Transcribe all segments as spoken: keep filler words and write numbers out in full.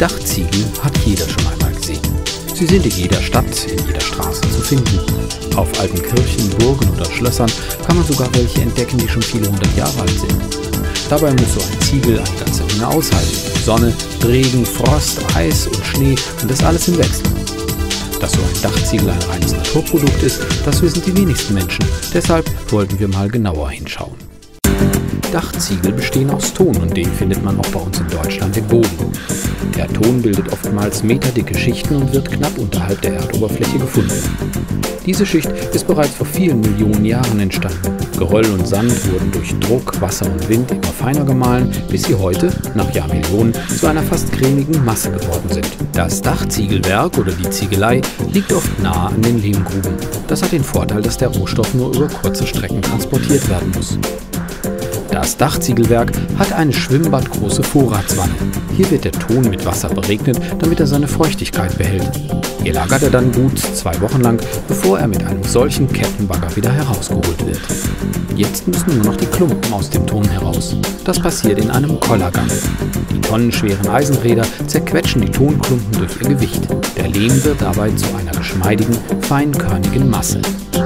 Dachziegel hat jeder schon einmal gesehen. Sie sind in jeder Stadt, in jeder Straße zu finden. Auf alten Kirchen, Burgen oder Schlössern kann man sogar welche entdecken, die schon viele hundert Jahre alt sind. Dabei muss so ein Ziegel eine ganze Menge aushalten. Sonne, Regen, Frost, Eis und Schnee und das alles im Wechsel. Dass so ein Dachziegel ein reines Naturprodukt ist, das wissen die wenigsten Menschen. Deshalb wollten wir mal genauer hinschauen. Dachziegel bestehen aus Ton und den findet man auch bei uns in Deutschland im Boden. Der Ton bildet oftmals meterdicke Schichten und wird knapp unterhalb der Erdoberfläche gefunden. Diese Schicht ist bereits vor vielen Millionen Jahren entstanden. Geröll und Sand wurden durch Druck, Wasser und Wind immer feiner gemahlen, bis sie heute, nach Jahrmillionen, zu einer fast cremigen Masse geworden sind. Das Dachziegelwerk oder die Ziegelei liegt oft nahe an den Lehmgruben. Das hat den Vorteil, dass der Rohstoff nur über kurze Strecken transportiert werden muss. Das Dachziegelwerk hat eine schwimmbadgroße Vorratswanne. Hier wird der Ton mit Wasser beregnet, damit er seine Feuchtigkeit behält. Hier lagert er dann gut zwei Wochen lang, bevor er mit einem solchen Kettenbagger wieder herausgeholt wird. Jetzt müssen nur noch die Klumpen aus dem Ton heraus. Das passiert in einem Kollergang. Die tonnenschweren Eisenräder zerquetschen die Tonklumpen durch ihr Gewicht. Der Lehm wird dabei zu einer geschmeidigen, feinkörnigen Masse.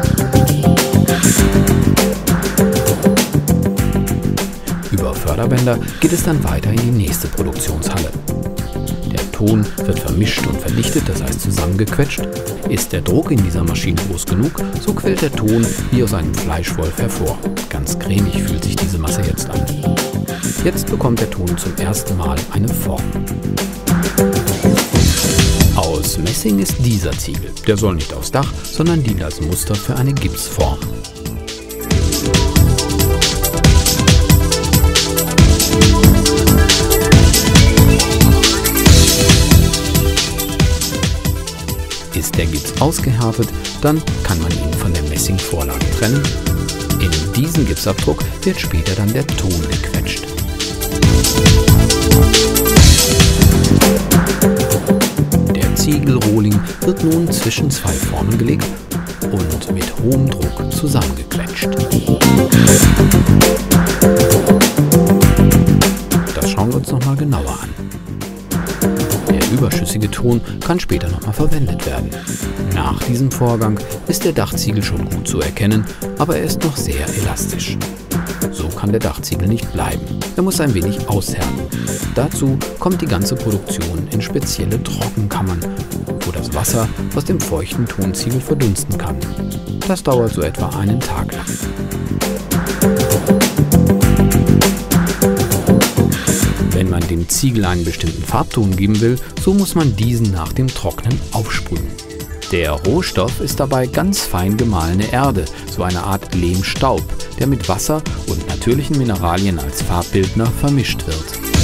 Über Förderbänder geht es dann weiter in die nächste Produktionshalle. Der Ton wird vermischt und verdichtet, das heißt zusammengequetscht. Ist der Druck in dieser Maschine groß genug, so quillt der Ton wie aus einem Fleischwolf hervor. Ganz cremig fühlt sich diese Masse jetzt an. Jetzt bekommt der Ton zum ersten Mal eine Form. Aus Messing ist dieser Ziegel. Der soll nicht aufs Dach, sondern dient als Muster für eine Gipsform. Ist der Gips ausgehärtet, dann kann man ihn von der Messingvorlage trennen. In diesen Gipsabdruck wird später dann der Ton gequetscht. Der Ziegelrohling wird nun zwischen zwei Formen gelegt und mit hohem Druck zusammengequetscht. Das schauen wir uns nochmal genauer an. Der überschüssige Ton kann später nochmal verwendet werden. Nach diesem Vorgang ist der Dachziegel schon gut zu erkennen, aber er ist noch sehr elastisch. So kann der Dachziegel nicht bleiben. Er muss ein wenig aushärten. Dazu kommt die ganze Produktion in spezielle Trockenkammern, wo das Wasser aus dem feuchten Tonziegel verdunsten kann. Das dauert so etwa einen Tag lang. Wenn man dem Ziegel einen bestimmten Farbton geben will, so muss man diesen nach dem Trocknen aufsprühen. Der Rohstoff ist dabei ganz fein gemahlene Erde, so eine Art Lehmstaub, der mit Wasser und natürlichen Mineralien als Farbbildner vermischt wird.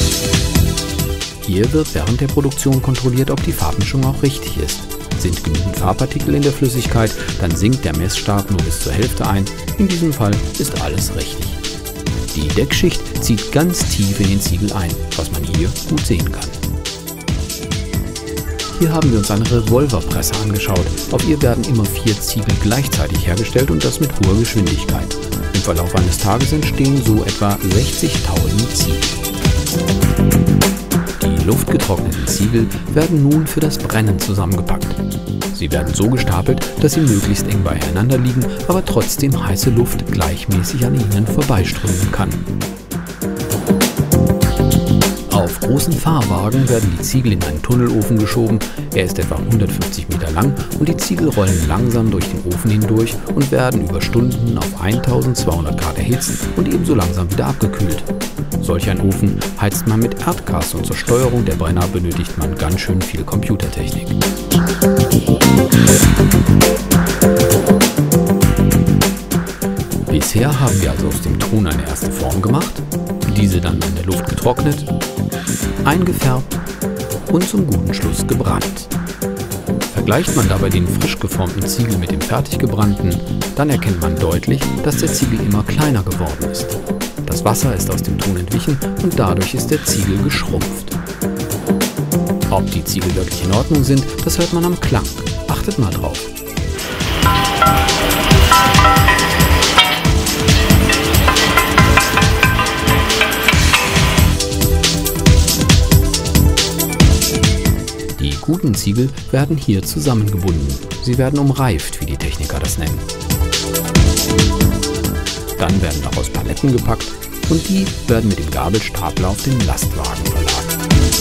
Hier wird während der Produktion kontrolliert, ob die Farbmischung auch richtig ist. Sind genügend Farbpartikel in der Flüssigkeit, dann sinkt der Messstab nur bis zur Hälfte ein. In diesem Fall ist alles richtig. Die Deckschicht zieht ganz tief in den Ziegel ein, was man hier gut sehen kann. Hier haben wir uns eine Revolverpresse angeschaut. Auf ihr werden immer vier Ziegel gleichzeitig hergestellt und das mit hoher Geschwindigkeit. Im Verlauf eines Tages entstehen so etwa sechzigtausend Ziegel. Die luftgetrockneten Ziegel werden nun für das Brennen zusammengepackt. Sie werden so gestapelt, dass sie möglichst eng beieinander liegen, aber trotzdem heiße Luft gleichmäßig an ihnen vorbeiströmen kann. Auf großen Fahrwagen werden die Ziegel in einen Tunnelofen geschoben. Er ist etwa hundertfünfzig Meter lang und die Ziegel rollen langsam durch den Ofen hindurch und werden über Stunden auf eintausendzweihundert Grad erhitzt und ebenso langsam wieder abgekühlt. Solch ein Ofen heizt man mit Erdgas und zur Steuerung der Brenner benötigt man ganz schön viel Computertechnik. Bisher haben wir also aus dem Ton eine erste Form gemacht, diese dann in der Luft getrocknet, eingefärbt und zum guten Schluss gebrannt. Vergleicht man dabei den frisch geformten Ziegel mit dem fertig gebrannten, dann erkennt man deutlich, dass der Ziegel immer kleiner geworden ist. Das Wasser ist aus dem Ton entwichen und dadurch ist der Ziegel geschrumpft. Ob die Ziegel wirklich in Ordnung sind, das hört man am Klang. Achtet mal drauf. guten Ziegel werden hier zusammengebunden. Sie werden umreift, wie die Techniker das nennen. Dann werden daraus Paletten gepackt und die werden mit dem Gabelstapler auf den Lastwagen verlagert.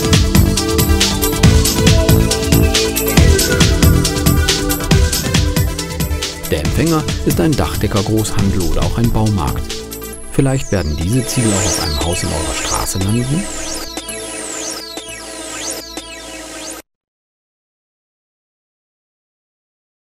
Der Empfänger ist ein Dachdeckergroßhandel oder auch ein Baumarkt. Vielleicht werden diese Ziegel auch auf einem Haus in eurer Straße landen?